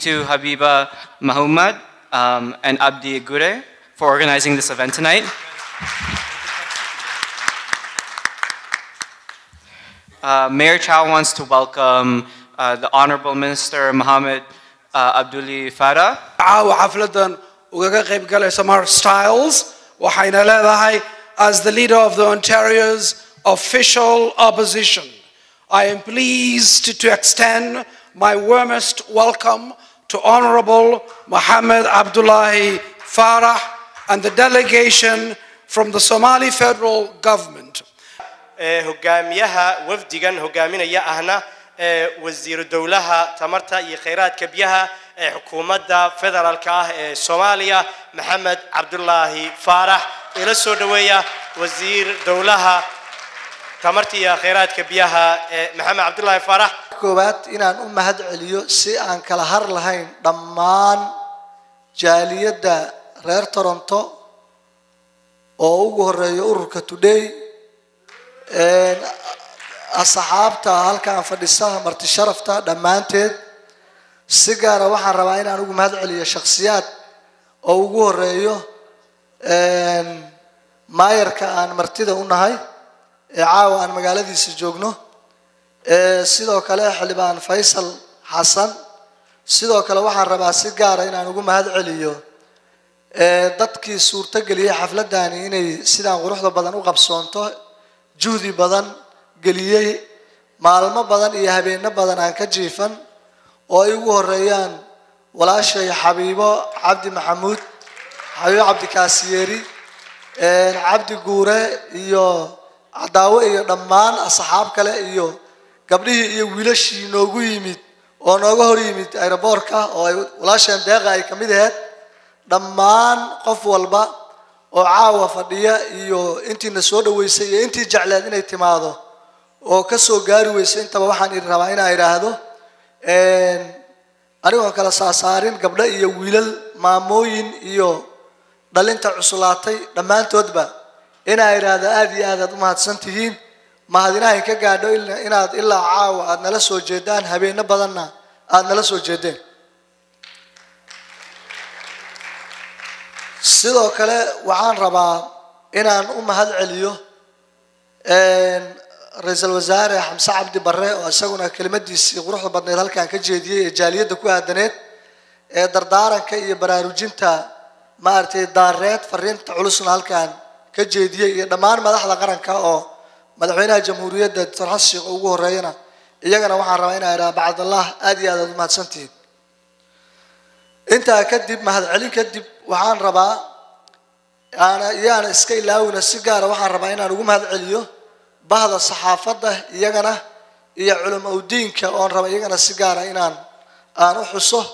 to Habiba Muhammad and Abdi Gure for organizing this event tonight. Mayor Chow wants to welcome the Honorable Minister Mohammed Abdulli Farah. حفلة وجا قيب قال Samar Styles وحين لها as the leader of the Ontario's official opposition. I am pleased to extend my warmest welcome to Honorable Mohammed Abdullahi Farah and the delegation from the Somali federal government. هجاميها وفديجان هجامين يا أهنا وزير الدولة تمرتا يخيرات كبيها حكومة فدرال كاه سوماليا محمد عبد الله فارح إلى السودوية وزير دولة تمرتي يا خيرات كبيها محمد عبد الله فارح كوبات إن أمهد عليو سي أن كلا هر لهين ضمان جالية دا رير تورنتو أو هريو ركتودي أصحابتا هالكان فديسها مرت شرفتا دمانتد سيجارة واحد رواينا أنا أقول هذا عليه شخصيات أو جوريو ما يركان مرتدى ونهاي عاو أنا مقالة دي سجوجنو سيدو كلا حلبان فيصل حسن سيدو كلا واحد ربع سيجارة أنا أقول هذا عليه ضدك صورة قلية حفلة داني إني سيدان غروح بدن وقبصونته جودي بدن قلية معلومة بدن يهبين بدن عن كجيفن وأيوه الريان ولا شيء حبيبه عبد محمود حبيب عبد كاسيري عبد جورة إياه عداوة إياه دمان أصحاب كله إياه قبله إياه ويلش نوجو يميت ونوجو يميت أيربوركا ولا شيء دقة كمية دمان قف والبا وعاوة فدية إياه أنتي نسود ويسي أنتي جعلان اعتماده وكسو جاري ويسي أنت بوحان الروايين أيرهادو أنا كلا ساسارين قبل يويل ماموين يو دلنت عسلاتي لما أنت تدبا إنا إرادة هذه هذا ما تسنتين ما هذينا هيك قاعدوا إلا عاو أدنى لسه جدان هبينا بدلنا أدنى لسه جدين سيدو كلا وعان ربا إنا هذا عليو رئيس الوزراء حمزة عبد البر وأسقنا كلمة دي يروح بدنا هالك عن كجدية جالية دكوا هدنت دردارا كي براروجينتا ما أرتي دارات فرنت علوسنا هالك عن كجدية دمان ما دخل قرن كأو مدحونا جمهورية ترحش أوجه رأينا يجينا وحنا رأينا إلى بعد الله أدي هذا ما تسنتين أنت كدب ما هذا علي كدب وحنا ربا أنا إسكي لاونا السجارة وحنا رباينا نقوم هذا عليو بعض الصحافة يجنا يعلم أودين كأن ربع يجنا السجارة إنان أنا حصه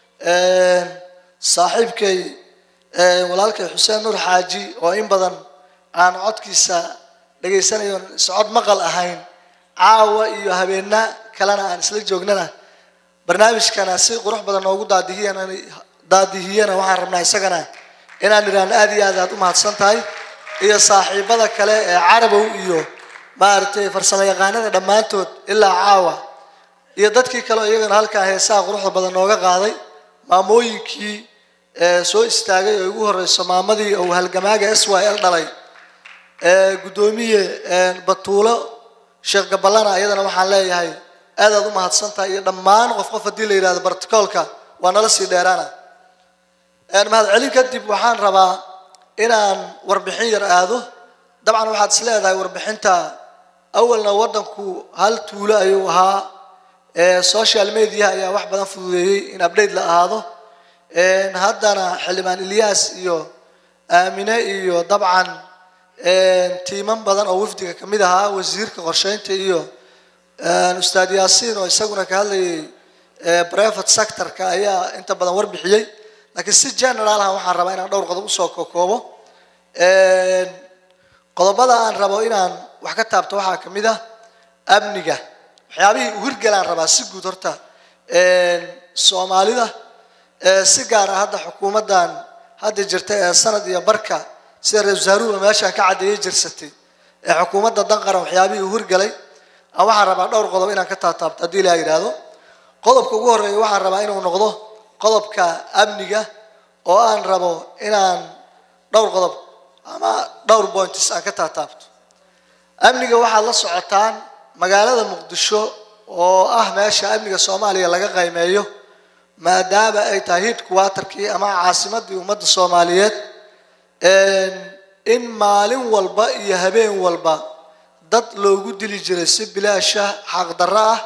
صاحب كي ولكن حسين نور حاجي وإن بدن أنا عد كيسا لقي سنة سعود مقال أهين عاوة يهبينا كلنا عن سلك جوجنا برنامج كان سيق وروح بدن موجود دادي أنا وحرمنا يسجنا إن نران أدي هذا ما تصنتاي هي صاحب هذا كلا عربي ويو ما أرتي فرصة يغانا دمانتود إلا عاوة يدتك كلا يغان هالك هيسا غروح بدن نوغا قاضي ما مويكي سو استاغي يقول الرئيس مامدي أو هالجماعة أسوأ الدلائي قدومية بطولة شيخ قبلنا أيضا وحنا لا هاي هذا ضم هتصنت دمان وقف الدين إلى هذا برتقالك وأنا لسه ديرانا أنا ما هذا علي كدب وحان ربا إن وربحين هذا طبعا واحد سلاذ هاي وربحينتا أولنا وردنكو هل تولا أيوها سوشيال ميديا يا واحد بدن فضولي إن أبديت لهذا إن هذا حلمان إلياس إيو آمنة إيو طبعا تيمان بدن أو وفدك كميدها وزير كقرشين تيو أستاذ ياسين ويسقون كهالي بريفت سكتر كأيا أنت بدن وربحي لكن سجّان لها وحنا ربنا دور قضاء سوق كوبو قضاء أن ربنا وحكتها بتوحى كميدة أبنجة حيابي ورجلان ربنا سجّوا ترتا الصومالي ده سجّار هذا حكومة دان هذا جرت سند يا بركة سير الزهرو ماشى كعد يجر ستي حكومة دنقر وحيابي ورجلي أو حنا ربنا دور قضاء إن كتها تاب تدي لا يرادو قضاء كوجور وحنا ربنا ونقضه qodobka amniga oo aan rabo inaan dhowr qodob ama dhowr points aan ka taataabto amniga waxaa la socotaan magaalada muqdisho oo ah meesha amniga Soomaaliya laga qiimeeyo maadaama ay tahay headquarter-kii ama caasimadii ummadda Soomaaliyeed in maalin walba iyo habeen walba dad loogu dili jiray si bilaash ah xaq darro ah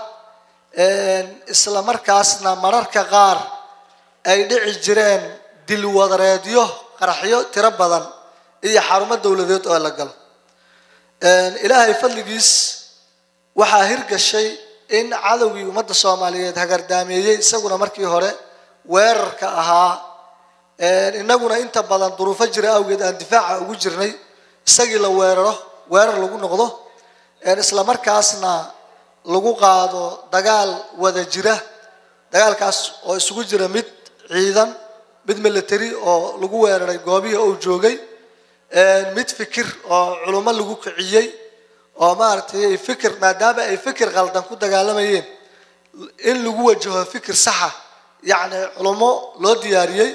isla markaasna mararka qaar ay dhici jireen dil wadareedyo qaraxyo tiro badan iyo xarumo dawladeed oo la galo ilaahay fadligiis waxaa hirgashay in cadawgii ummadda Soomaaliyeed hagardaameeyay isaguna markii hore weerarka ahaa inaguna inta badan duruufo jira awgeed aan difaaca ugu jirnay isagii la weerar lagu noqdo isla markaasna lagu qaado dagaal wada jira dagaalkaas oo isugu jira mid ciidan mid military oo lagu weeraray goobihi uu joogay mid fikir oo culummo lagu kiciyay oo maartay fikir maadaama ay fikir qaldan ku dagaalamayeen in lagu wajaho fikir sax ah yaani culummo loo diyaariyay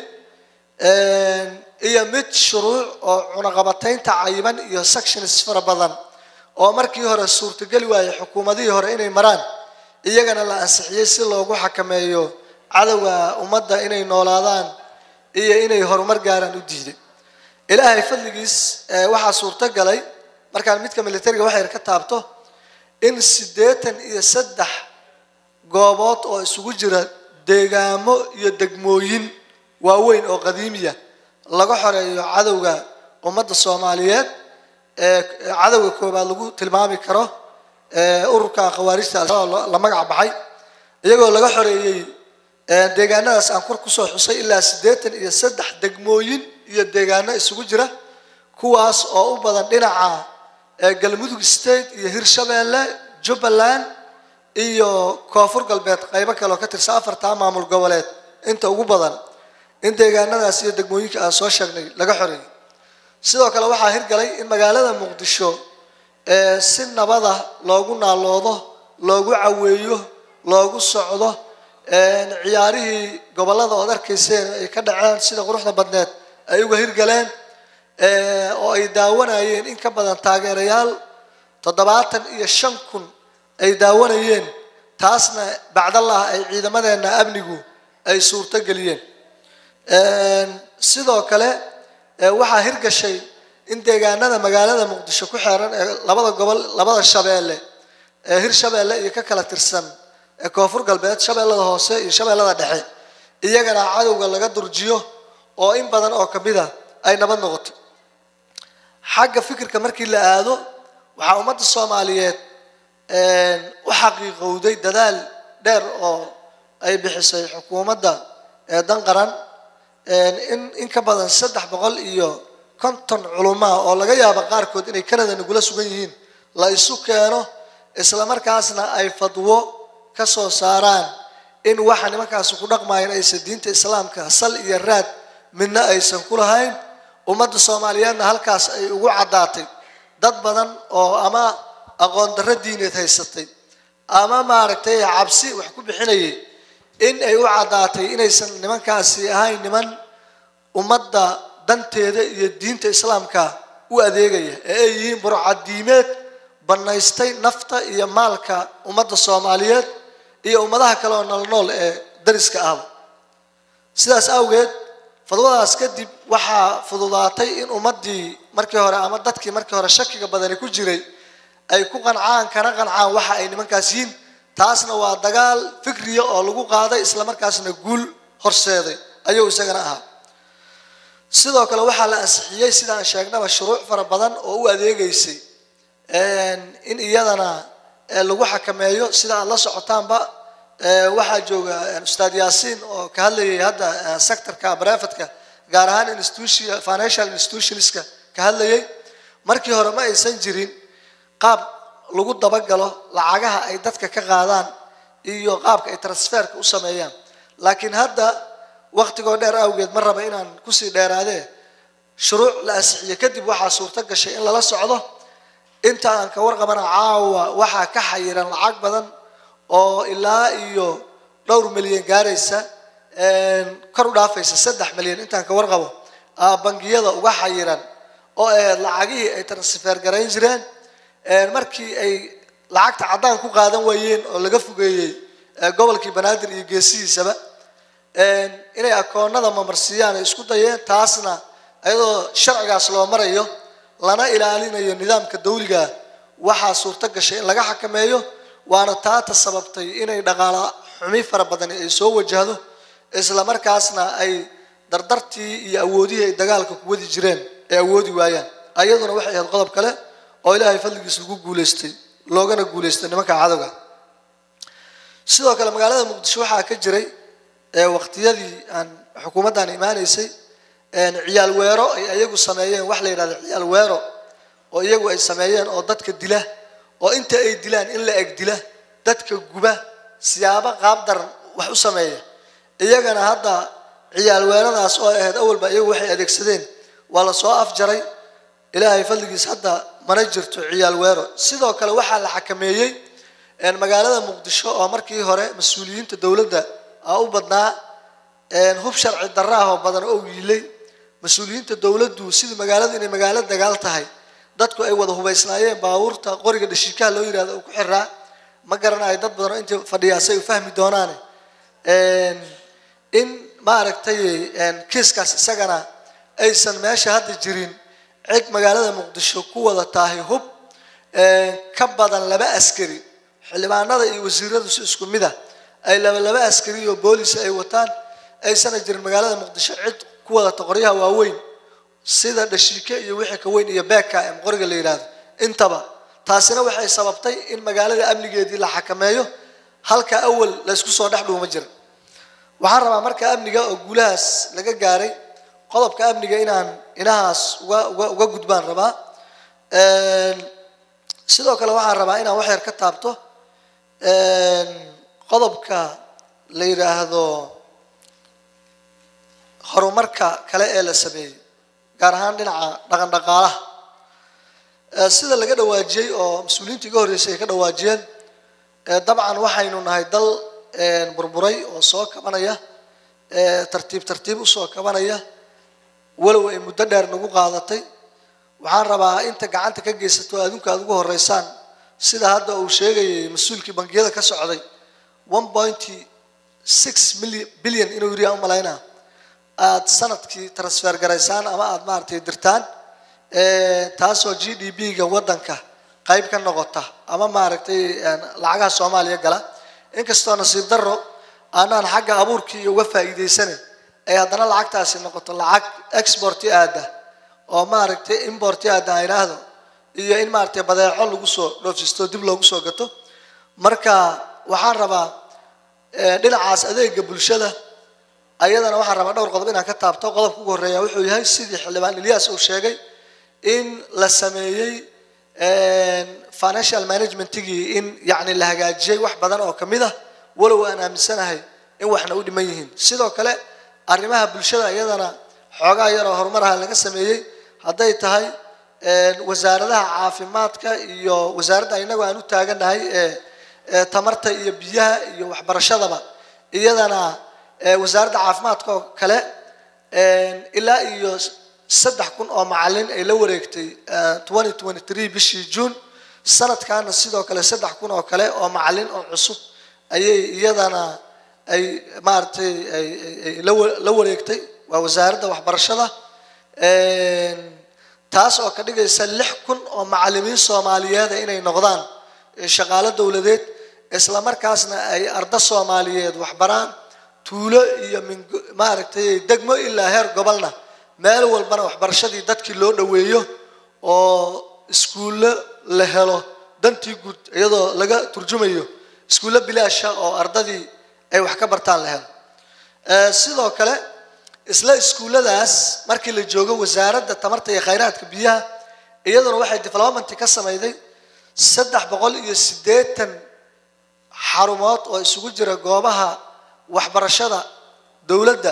iyo mid shuruuc oo cunaqabataynta cayiman iyo sections fara badan oo markii hore suurtagali waayay xukuumadihii hore inay maraan iyagana la ansixiyay si loogu xakameeyo cadawga ummadda inay noolaadaan iyo inay horumar gaaraan u diiday ilaahay fadligiis waxa suurta galay markaan midka militariga waxay ka taabto in 83 goobood oo isugu jira deegaamo iyo degmooyin waaweyn oo qadiimiya laga xoreeyo cadawga ummadda Soomaaliyeed cadawga koobaad lagu tilmaami karo ururka khawaarijta la magac baxay iyagoo laga xoreeyay deegaanadaas aan kor ku soo xusay ilaa 83 degmooyin iyo deegaano isugu jira kuwaas oo u badan dhinaca galmudug state iyo Hirshabeelle Jubbaland iyo Koonfur Galbeed qaybo kale oo ka tirsan 4 maamul goboleed inta ugu badan in deegaanadaas iyo degmooyinka aan soo sheegnay laga xoreeyay sidoo kale waxaa hirgalay in magaalada Muqdisho si nabad ah loogu naaloodo loogu caweeyo loogu socdo ciyaarihii gobolada oo arkayseen ay ka dhaceen sida quruxda badneed ay uga hirgaleen oo ay daawanayeen in ka badan taageerayaal 75,000 ay daawanayeen taasna bacdallah ay ciidamadeena amnigu ay suurta galiyeen sidoo kale waxaa hirgashay in deegaanada magaalada Muqdisho ku xeeran labada gobol labada shabeelle Hirshabeelle iyo ka kala tirsan Koonfur Galbeed Shabeellada hoose iyo Shabeellada dhexe iyagana cadawga laga durjiyo oo in badan oo kamida ay nabad noqoto xagga fikirka markii la aado waxa ummadda Soomaaliyeed u xaqiiqowday dadaal dheer oo ay bixisay xukuumadda dan qaran in ka badan 350 culummo oo laga yaabo qaarkood inay Canada nagula sugan yihiin la isu keeno isla markaasna ay fadwo ka soo saaraan in waxa nimankaas ku dhaqmayeen ay diinta islaamka sal iyo raad midna aysan ku lahayn ummadda Soomaaliyeedna halkaas ay ugu cadaatay dad badan oo ama aqoon darro diineed haysatay ama maaragtay cabsi wax ku bixinayay in ay u cadaatay inaysan nimankaasi ahayn niman ummadda danteeda iyo diinta islaamka u adeegaya ee ay yihiin burcadiimeed banaystay nafta iyo maalka ummadda Soomaaliyeed iyo ummadaha kale oo nool ee dariska ah sidaas awgeed fadwadaas kadib waxa fududaatay in ummadii markii hore ama dadkii markii hore shakiga badan ku jiray ay ku qancaan waxa ay nimankaas yihiin taasna waa dagaal fikriyo oo lagu qaaday isla markaasna guul horseeday ayuu isagana ahaa sidoo kale waxa la ansixiyay sida aan sheegnaba shuruuc fara badan oo u adeegaysay in iyadana lagu xakameeyo sida la socotaanba waxa jooga ustaad Yaasiin oo ka hadlayay hadda sectorka private-ka gaar ahaan institution financial institutionska ka hadlayay markii hore ma aysan jirin qaab lagu dabagalo lacagaha ay dadka ka qaadaan iyo qaabka ay transferka u sameeyaan laakiin hadda waqtiga dheer awgeed ma raba inaan ku sii dheeraade shuruuc la asixiyay kadib waxa suurta gashay in la socdo inta aan ka warqabana caawa waxa ka xayiran lacag badan oo ilaa iyo dhowr milyan gaaraysa kor u dhaafaysa 3 milyan intaan ka warqabo bangiyada uga xayiran oo lacagihii ay transfer gareyn jireen markii ay lacagta cadaan ku qaadan waayeen oo laga fogeeyay gobolkii Banaadir iyo geesihiisaba inay akoonada mamarsiiyaan isku dayeen taasna ayadoo sharcigaas loo marayo lana ilaalinayo nidaamka dawliga waxa suurta gashay in laga xakameeyo waana taata sababtay inay dhaqaale xumi fara badan ay soo wajahdo isla markaasna ay dardartii iyo awoodii ay dagaalka ku wadi jireen ee awoodi waayaan ayaduna waxay ahayd qodob kale oo Ilaahay fadligiisa lagu guuleystay loogana guuleystay nimanka cadawga sidoo kale magaalada Muqdisho waxa ka jiray waqtiyadii aan xukuumaddan imaanaysay ciyaal weero ay ayagu sameeyeen wax la yiraahdo ciyaal weero oo iyagu ay sameeyeen oo dadka dila oo inta ay dilaan in la eg dila dadka guba siyaabo qaab daran wax u sameeya iyagana hadda ciyaal weeradaas oo ahayd awalba iyagu waxay adeegsadeen waa la soo afjaray Ilaahay fadligiisa hadda mana jirto ciyaal weero sidoo kale waxa la xakameeyay magaalada Muqdisho oo markii hore mas'uuliyiinta dawladda u badnaa hub sharci darro ah oo badan oo wiilay mas'uuliyiinta dawladdu sidii magaalada inay magaalo dagaal tahay dadku ay wada hubaysnaayeen baabuurta qoriga dhashiikaha loo yiraahdo ku xiraa ma garanayo dad badan oo inta fadhiyaasay u fahmi doonaan in ma aragtay kiiskaas isagana aysan meesha hadda jirin cid magaalada Muqdisho ku wada tahay hub ka badan 2 askari xildhibaanada iyo wasiiradu si isku mid ah ay laba askari oo boolis ay wataan aysan jirin magaalada Muqdisho cid ku wada qoryaha waaweyn sida dhashiike iyo wixii ka weyn iyo beeka ee qoriga la yiraahdo intaba taasina waxay sababtay in magaalada amnigeedii la xakameeyo halka awal la isku soo dhaxdhuuma jira waxaan rabaa marka amniga oo guulahaas laga gaaray qodobka amniga inaan inahaas uga gudbaan rabaa sidoo kale waxaan rabaa inaan wax yar ka taabto qodobka la yiraahdo horumarka kale ee la sameeyay gaar ahaan dhinaca dhaqan dhaqaalaha sida laga dhawaajiyay oo mas'uuliyiinta iga horeysay ay ka dhawaajiyeen dabcan waxaynu nahay dal burburay oo soo kabanaya tartiib u soo kabanaya walow ay muddo dheer nagu qaadatay waxaan rabaa inta gacanta ka geysato adduunka aad ugu horeysaan sida hadda uu sheegayay mas'uulkii bangiyada ka socday 1.6 billion inuu yiri aan malaynaa aad sanadkii transfer garaysaan ama aad maartay dirtaan taasoo GDP-ga wadanka qayb ka noqota ama maartay lacagaha Soomaaliya gala inkastoo nasiib darro aanan xagga abuurkii uga faa'iideysanay ay haddana lacagtaasi noqoto lacag export aada oo maartay import aada ay raahdo iyo in maartay badeeco lagu soo dhoofisto dib loogu soo gato marka waxaan rabaa dhinacaas adeega bulshada ayadana waxaan rabaa dhowr qodob inaan ka taabto qodobka ugu horeeya wuxuu yahay sidii xildhibaan Ilyas uu sheegay in la sameeyay financial management-igi in yaani la hagaajiyay wax badan oo kamid ah walow aan aaminsanahay in waxna u dhiman yihiin sidoo kale arrimaha bulshada ayadana xoogaa yar oo horumar ah laga sameeyay haday tahay wasaaradaha caafimaadka iyo wasaaradda inagu aan u taaganahay tamarta iyo biyaha iyo waxbarashadaba iyadana wasaaradda caafimaadka oo kale ilaa iyo 3,000 oo macallin ay la wareegtay 2023 bishii June sanadkan sidoo kale 3,000 oo kale oo macallin oo cusub ayay iyadana ay maartay ay la wareegtay waa wasaaradda waxbarashada taas oo ka dhigaysa 6,000 oo macallimiin Soomaaliyeed inay noqdaan shaqaale dawladeed isla markaasna ay arday Soomaaliyeed wax baraan tuulo iyo maartay degmo ilaa heer gobolna meel walbana waxbarashadii dadkii loo dhaweeyo oo iskuulo la helo dantii guud iyadoo laga turjumayo iskuulo bilaash ah oo ardadii ay wax ka bartaan la helo sidoo kale isla iskuuladaas markii la joogo wasaaradda tamarta iyo khayraadka biyaha iyaduna waxay development ka sameeyday 380 xarumood oo isugu jira goobaha waxbarashada dawladda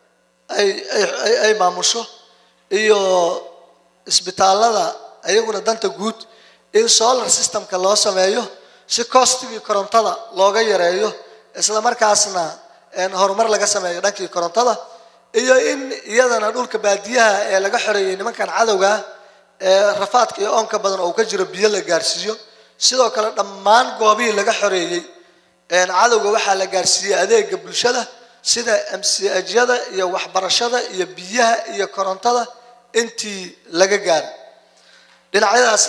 ay maamusho iyo isbitaalada ayaguna danta guud in solar system-ka loo sameeyo si cost-igi korontada looga yareeyo isla markaasna horumar laga sameeyo dhankii korontada iyo in iyadana dhulka baadiyaha ee laga xoreeyay nimankan cadawga rafaadka iyo oonka badan oo ka jiro biyo la gaarsiiyo sidoo kale dhammaan goobihii laga xoreeyay cadawga waxaa la gaarsiiyay adeega bulshada sida MCH-yada iyo waxbarashada iyo biyaha iyo korontada intii laga gaaray dhinacyadaas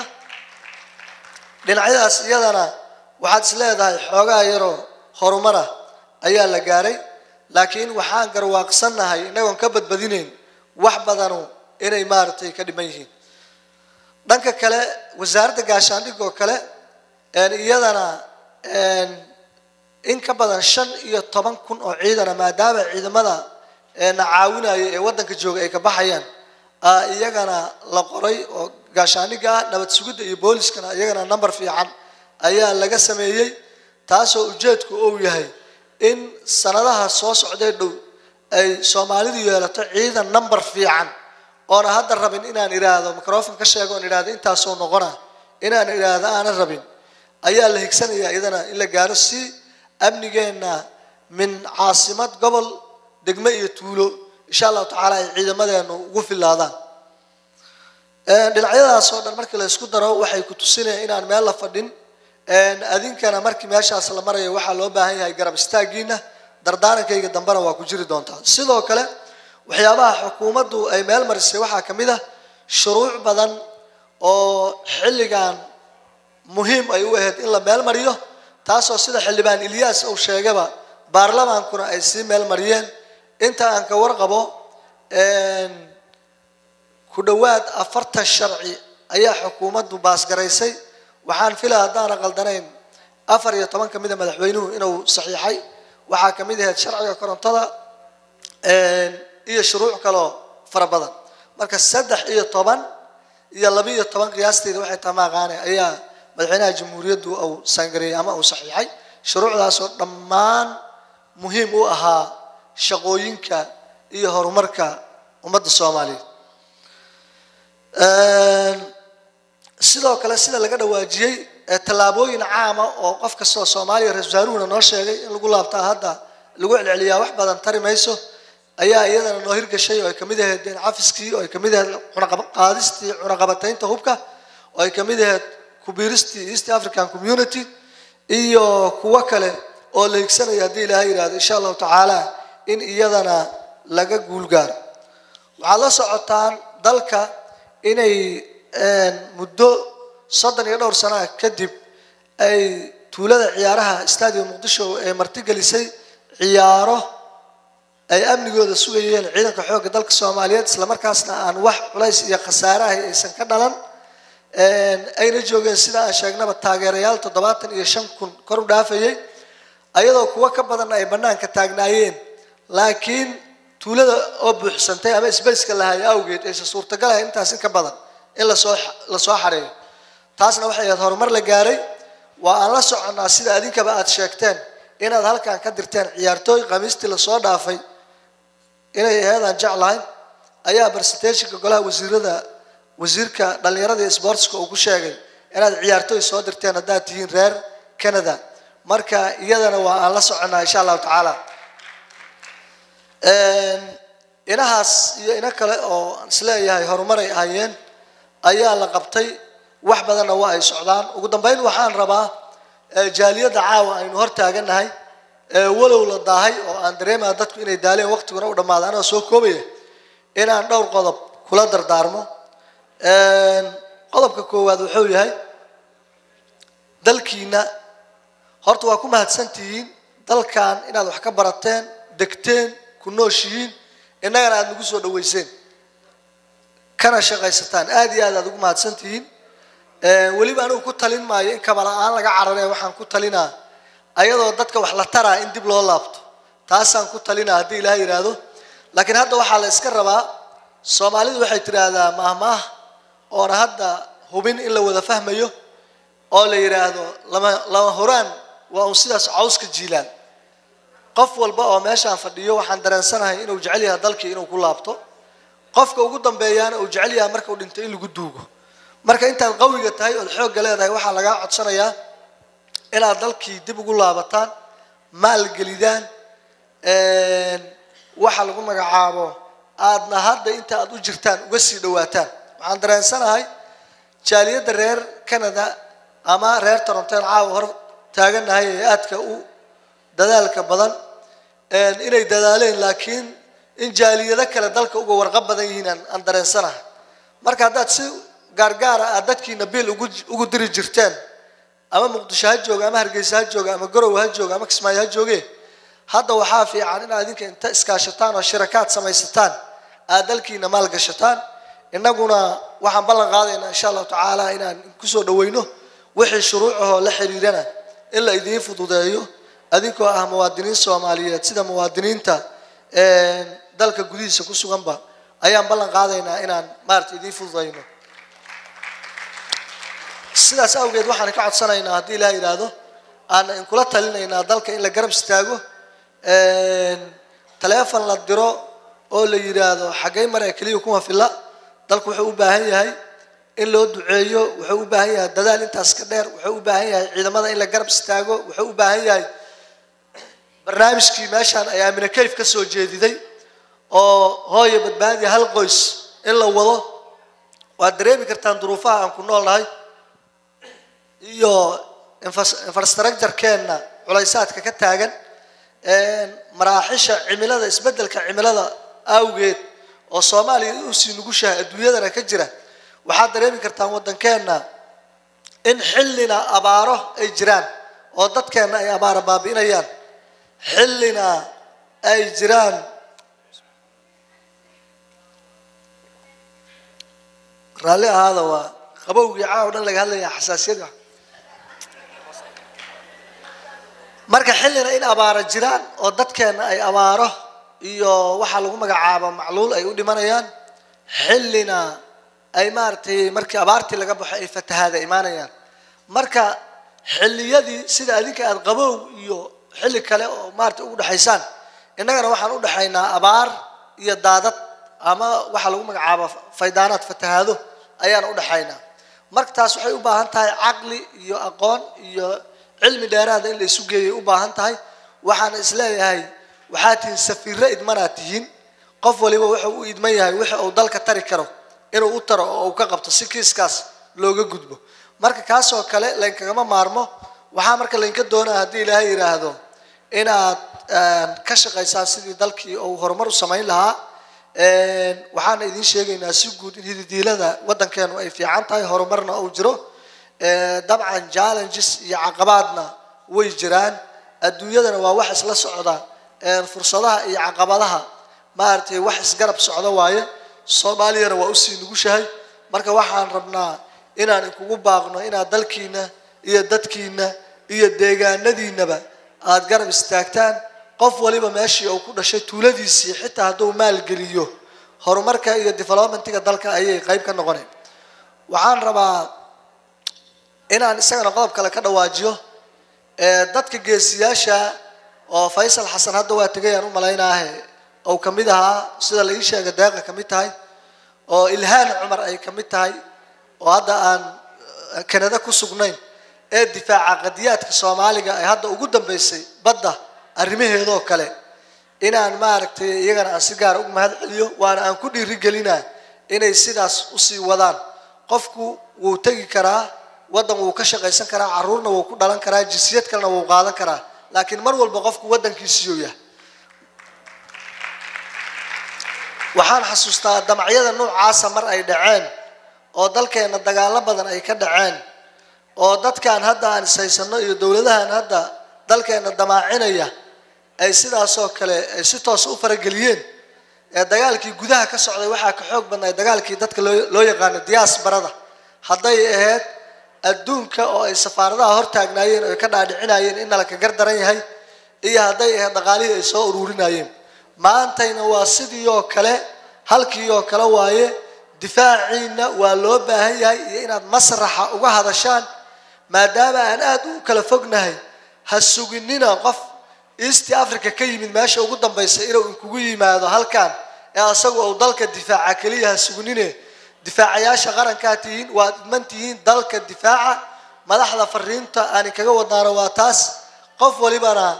iyadana waxaad isleedahay xoogaa yaroo horumar ah ayaa la gaaray laakiin waxaan garwaaqsanahay inagoon ka badbadinayn wax badanu inay maaragtay ka dhiman yihiin dhanka kale wasaaradda gaashaandhigga oo kale iyadana in ka badan 15,000 oo ciidan maadaama ciidamada caawinaya ee wadanka jooga ay ka baxayaan iyagana la qoray oo gaashaandhigga nabad sugidda iyo booliskana iyagana number fiican ayaa laga sameeyay taasoo ujeedku uu yahay in sanadaha soo socday dhow ay Soomaalidu yeelato ciidan number fiican oo hadda rabin inaan iraado microphone ka sheego in iraado intaas oo noqona inaan iraado aan rabin ayaa la higsanaya idana in la gaaro si amnigeena min caasimad gobol degmo iyo tuulo insha Allah taala ay ciidamadeenu ugu filaadaan dhinacyadaas oo dhan markii la isku daro waxay ku tusinayaan inaan meel la fadhin adinkana markii meeshaas la marayo waxa loo baahan yahay garab istaagiina dardaarankayga dambana waa ku jiri doontaa sidoo kale waxyaabaha xukuumaddu ay meel marisay waxa kamid ah shuruuc badan oo xilligan muhiim ay u ahayd in la meel mariyo taasoo sida xildhibaan Ilyas uu sheegaba baarlamaankuna ay si meel mariyeen inta aan ka warqabo ku dhawaad 40 sharci ayaa xukuumaddu baas garaysay waxaan filaa hadaan qaldanayn 14 kamid ah madaxweynuhu inuu saxiixay waxa kamid ah sharciga korontada iyo shuruuc kale fara badan marka 13 iyo 12 qiyaasteeda waxay tamaaqaanay ayaa madaxweynaha jamhuuriyaddu uu sangareeyay ama uu saxiixay shuruucdaas oo dhammaan muhiim u ahaa shaqooyinka iyo horumarka ummadda Soomaaliyeed sidoo kale sida laga dhawaajiyay talaabooyin caam ah oo qof kasta oo Soomaaliya ra'iisul wasaaruhuna noo sheegay in lagu laabtaa hadda lagu celceliyaa wax badan tarimayso ayaa iyadana noo hirgashay oo ay kamid ahayd cafiskii oo ay kamid ahayd cunaqabataynta hubka oo ay kamid ahayd kubiristii East African Community iyo kuwa kale oo la higsanaya hadii Ilaahay yiraahdo insha Allah taala in iyadana laga guulgaar waxa la socotaan dalka inay muddo 32 sano kadib ay tuulada ciyaaraha Stadium Muqdisho ee martigelisay ciyaaro ay amnigooda sugayeen ciidanka xoogga dalka Soomaaliyeed isla markaasna aan wax culays iyo khasaare ah aysan ka dhalan ayna joogeen sida aan sheegnaba taageerayaal 75,000 kor u dhaafayay ayadoo kuwa ka badan ay banaanka taagnaayeen laakiin tuulada oo buuxsantay ama isbeyska lahaay awgeed ay suurtagal ah intaas in ka badan in la soo xareeyo taasna waxay ahayd horumar la gaaray waa aan la soconaa sida adinkaba aad sheegteen inaad halkaan ka dirteen ciyaartooy qamiistii la soo dhaafay inay ahaydaan jeclahay ayaa presentation-ka golaha wasiirka dhalinyarada iyo sportska uu ku sheegay inaad ciyaartooy soo dirteen haddaad tihiin reer Canada marka iyadana waa aan la soconaa insha Allah taala inahaas iyo ina kale oo isleeyahay horumar ay ahaayeen ayaa la qabtay wax badan oo ay socdaan ugu dambeyn waxaan rabaa jaaliyada caawa aynu hor taaganahay walow la daahay oo aan dareemaa dadku inay daaleen waqtiguna u dhamaadaan oo soo koobaya inaan dhowr qodob kula dardaarmo qodobka koowaad wuxuu yahay dalkiina horta waa ku mahadsantihiin dalkan inaad wax ka barateen degteen ku nooshihiin innagana aad nagu soo dhaweyseen kana shaqaysataan aad iyo aad ugu mahadsantihiin waliba anigu ku talin maayo in kabala aan laga cararay waxaan ku talinaa ayadoo dadka wax la taraa in dib loo laabto taasaan ku talinaa hadii Ilaahay yiraahdo laakiin hadda waxa la iska rabaa Soomaalidu waxay tiraahdaa mahmaah oo hadda hubin in la wada fahmayo oo la yiraahdo lama horaan waa uu sidaas cawska jiilaan qof walba oo meeshaan fadhiyo waxaan dareensanahay inuu jecel yahay dalkii inuu ku laabto qofka ugu dambeeyana uu jecel yahay marka uu dhinto in lagu duugo marka intaad qawiga tahay oo xoog leedahay waxa laga codsanayaa inaad dalkii dib ugu laabataan maal gelidaan waxa lagu magacaabo aadna hadda inta aad u jirtaan uga sii dhawaataan waxaan dareensanahay jaaliyada reer Canada ama reer Toronto caawa hor taaganahay ee aadka u dadaalka badan inay dadaaleen laakiin in jaaliyada kale dalka uga warqab badan yihiin aan dareensanahay marka haddaad si gaargaar ah dadkiina bil ugu diri jirteen ama Muqdisho ha jooga ama Hargeysa ha jooga ama Garowe ha jooga ama Kismaayo ha jooge hadda waxaa fiican in idinka inta iskaashataan oo shirkad samaysataan aad dalkiina maal gashataan inaguna waxaan ballan qaadaynaa insha Allah taala inaan ku soo dhaweyno wixii shuruucaha la xiriirana in la idin fududeeyo adinkoo ah muwaadiniin Soomaaliyeed sida muwaadiniinta dalka gudihiisa ku suganba ayaan ballan qaadaynaa inaan maartay idin fududeyno sidaas awgeed waxaan ka codsanaynaa hadii Ilaahay yiraahdo aan in kula talinaynaa dalka in la garab istaago telefoon la diro oo la yiraahdo xagee maray kaliya kuma filla dalku wuxuu u baahan yahay in loo duceeyo wuxuu u baahan yahay dadaal intaas ka dheer wuxuu u baahan yahay ciidamada in la garab istaago wuxuu u baahan yahay barnaamijkii meeshan ay Aamina Kayf ka soo jeediday oo hooyo badbaadi hal qoys in la wado waa dareemi kartaan duruufaha aan ku noolnahay iyo infrastructure-keena culaysaadka ka taagan maraaxisha cimilada isbedelka cimilada awgeed oo Soomaaliya u sii nugushahay adduunyadana ka jira waxa dareemi kartaan wadankeena in xillina abaaro ay jiraan oo dadkeena ay abaar baabiinayaan xillina ay jiraan raalli ahaada waa qabowgii caaw dhan laga hadlayaa xasaasiyada marka xillina in abaaro jiraan oo dadkeena ay abaaro iyo waxa lagu magacaabo macluul ay u dhimanayaan xillina ay maartay markii abaartii laga baxo ay fatahaada imaanayaan marka xilliyadii sida adinka aad qabow iyo xilli kale oo maartay ugu dhaxaysaan innagana waxaan u dhaxaynaa abaar iyo daadad ama waxa lagu magacaabo faydaanaad fatahaado ayaan u dhaxaynaa marka taas waxay u baahan tahay aqli iyo aqoon iyo cilmi dheeraad in la isu geeyo u baahan tahay waxaan isleeyahay waxaad tihiin safiirro idmanaatihiin qof waliba wuxuu u idman yahay wixii uu dalka tari karo inuu u taro oo uu ka qabto si kiiskaas looga gudbo marka kaas oo kale leen kaga maarmo waxa marka leen ka doonaa hadii Ilaahay yiraahdo inaad ka shaqeysaan sidii dalkii uu horumar u sameyn lahaa waxaan idin sheegaynaa si guud in hididiilada wadankeenu ay fiican tahay horumarna uu jiro dabcan challenges iyo caqabadna way jiraan adduunyadana waa wax isla socda fursadaha iyo caqabadaha maartay wax isgarab socda waaye Soomaaliyana waa u sii nugushahay marka waxaan rabnaa inaan kugu baaqno inaad dalkiina iyo dadkiina iyo deegaanadiinaba aad garab istaagtaan qof waliba meeshii uu ku dhashay tuuladiisii xitaa hadduu maal geliyo horumarka iyo development-ka dalka ayay qayb ka noqonayaan waxaan rabaa inaan isagana qodob kale ka dhawaajiyo dadka geesiyaasha oo Faysal Xasan hadda waa tagayaan u maleynaahay oo kamid ahaa sida la ii sheegay deeqa kamid tahay oo Ilhaan Umar ay kamid tahay oo hadda aan Canada ku sugnayn ee difaaca qadiyaadka Soomaaliga ay hadda ugu dambeysay badda arrimaheedo kale inaan maaragtay iyagana aan si gaar ah ugu mahad celiyo waana aan ku dhiirigelinaa inay sidaas u sii wadaan qofku wuu tagi karaa wadan wuu ka shaqeysan karaa caruurna wuu ku dhalan karaa jinsiyad kalena wuu qaadan karaa laakiin mar walba qofku wadankiisa yahay waxaan xasuustaa damacyada noocaas mar ay dhaceen oo dalkeena dagaalo badan ay ka dhaceen oo dadkan hadda aan saysano iyo dawladahan hadda dalkeena damaacinaya ay sidaas oo kale ay si toos u farageliyeen ee dagaalkii gudaha ka socday waxa ka xoog badnaa dagaalkii dadka loo yaqaan diasporada haday ahayd adduunka oo ay safaaradaha hor taagnaayeen oo ka dhaadhicinayeen in la ka gardaran yahay iyo haday ahayd dhaqaalihii ay soo ururinayeen maantayna waa sidii oo kale halkii oo kale waaye difaaciina waa loo baahan yahay iyo inaad masraxa uga hadashaan maadaama aan aad u kala fognahay ha suginina qof East Africa ka yimid meesha ugu dambeysay inuu kugu yimaado halkan ee asagu oo dalka difaaca kaliya ha suginine difaacayaasha qaranka tihiin waa idmantihiin dalka difaaca madaxda fariinta aan kaga wadnaano waa taas qof walibana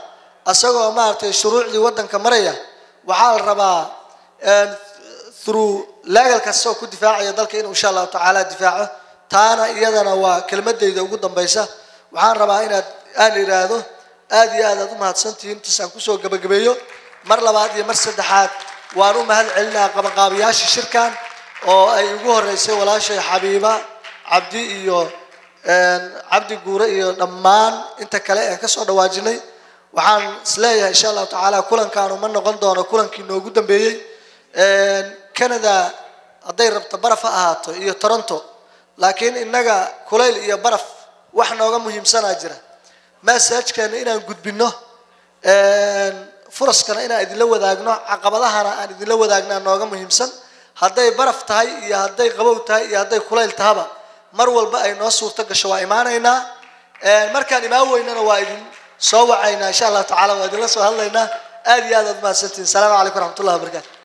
asagoo maartay shuruucdii wadanka maraya waxaa la rabaa through legal kasoo ku difaacaya dalka inuu insha Allah taala difaaco taana iyadana waa kelmadeyda ugu dambaysa waxaan rabaa inaad aan iraado aad iyo aad u mahadsantihiin intaan ku soo gabagabeeyo mar labaad iyo mar saddexaad waan u mahad celinaa qabanqaabiyaasha shirkan oo ay ugu horeysay walaashay Xabiiba Cabdi iyo Cabdi Guure iyo dhammaan inta kale ee ka soo dhawaajinay waxaan isleeyahay insha Allah taala kulankan ma noqon doono kulankii noogu dambeeyay Canada haday rabto baraf ahaato iyo Toronto laakiin inaga kulayl iyo baraf wax nooga muhiimsan jira message-keena inaan gudbino furaskana inaan idin wadaagno caqabadahana aan idin wadaagna nooga muhiimsan haday baraf tahay iyo haday qabow tahay iyo haday kulayl tahaba mar walba ay noo suurto gasho waa imaanayna markaan imaan weynana waa idin soo wacayna insha Allah taala waa idin la soo hadlaynaa aad iyo aad ma santiin salaamu alaykum warahmatullahi wabarakatuh